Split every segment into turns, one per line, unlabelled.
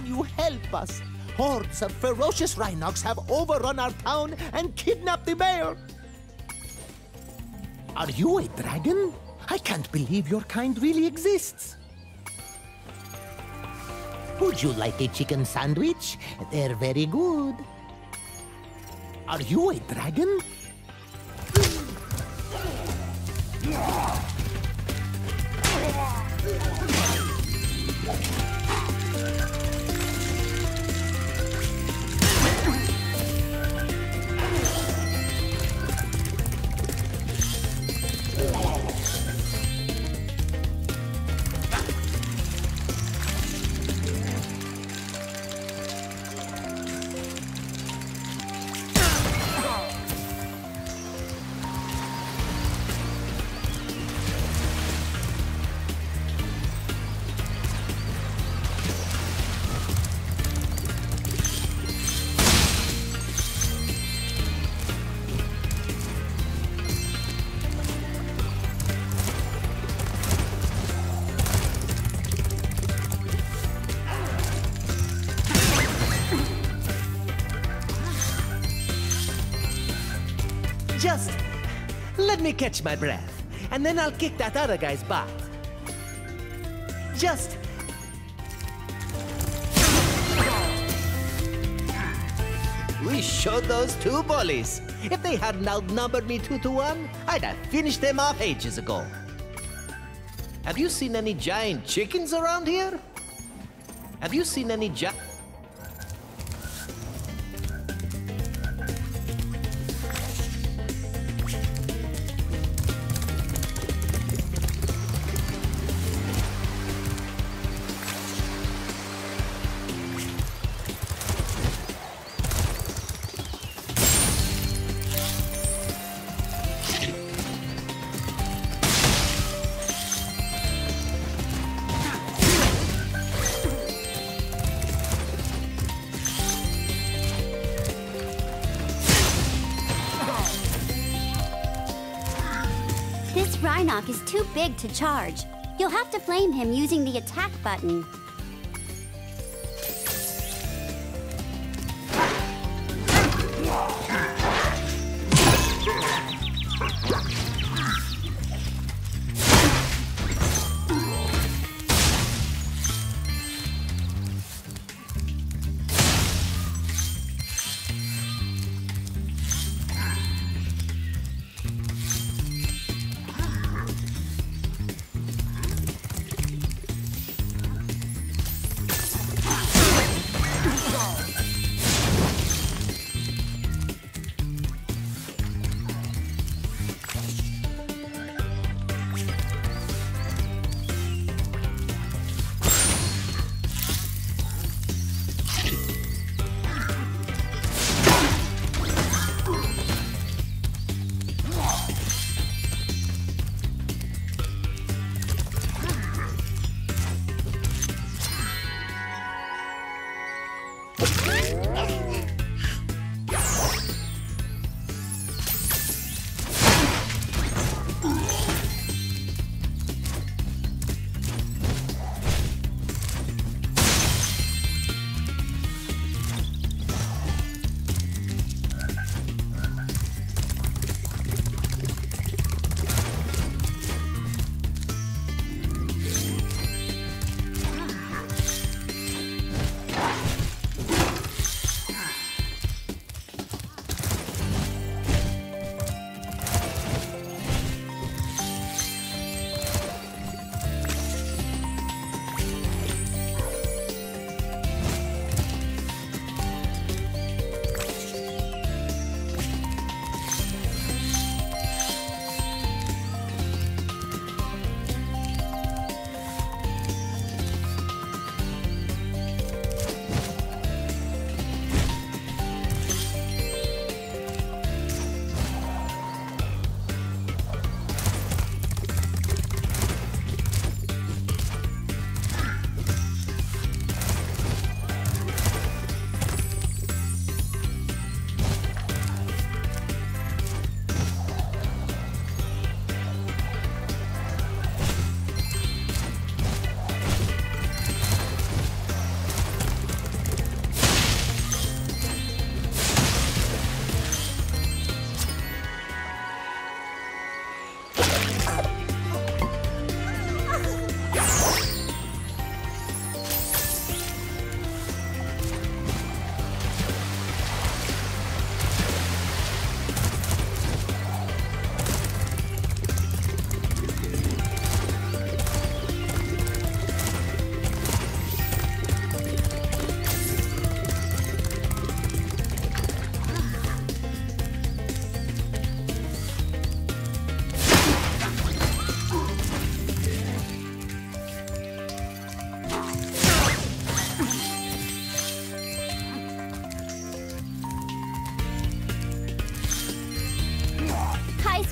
you help us? Hordes of ferocious Rhinox have overrun our town and kidnapped the mayor. Are you a dragon? I can't believe your kind really exists. Would you like a chicken sandwich? They're very good. Are you a dragon?
Just let me catch my breath, and then I'll kick that other guy's butt. Just... We showed those two bullies. If they hadn't outnumbered me 2-1, I'd have finished them off ages ago. Have you seen any giant chickens around here? Have you seen any
This Rhinoc is too big to charge. You'll have to flame him using the attack button.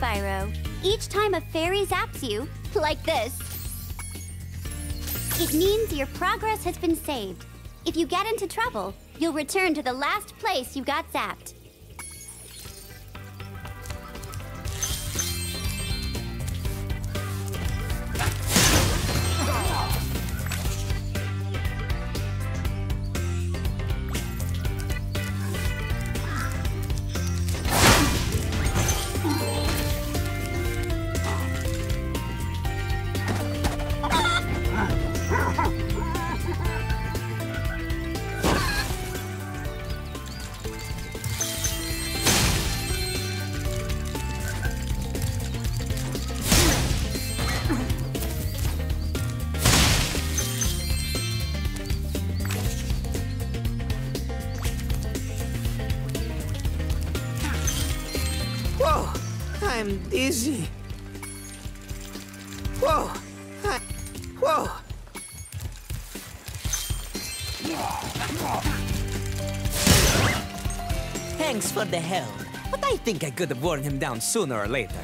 Spyro. Each time a fairy zaps you, like this, it means your progress has been saved. If you get into trouble, you'll return to the last place you got zapped.
Whoa! I'm dizzy. Whoa! Whoa! Thanks for the help, but I think I could have worn him down sooner or later.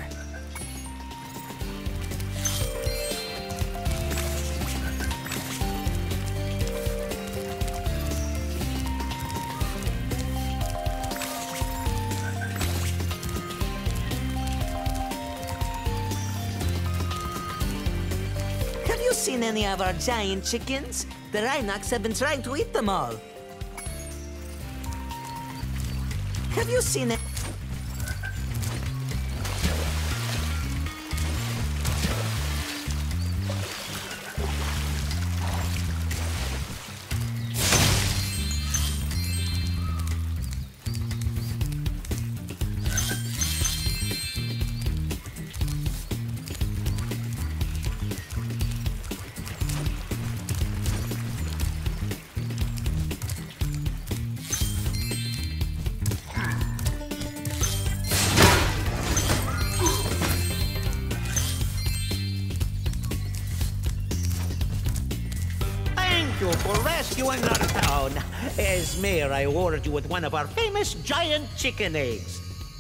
Have you seen any of our giant chickens? The Rhinox have been trying to eat them all. Have you seen it?
Thank you for rescuing our town. As mayor, I award you with one of our famous giant chicken eggs.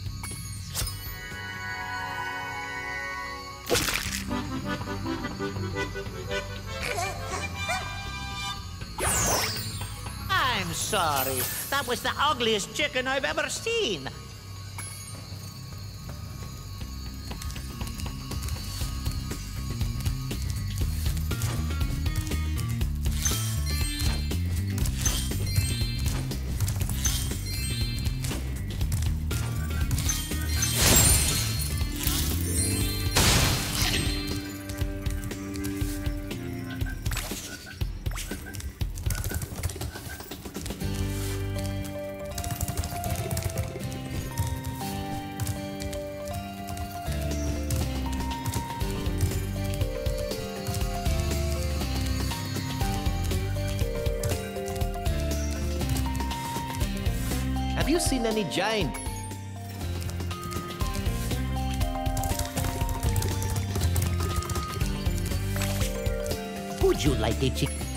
I'm sorry. That was the ugliest chicken I've ever seen.
Have you seen any giant?
Would you like a chicken?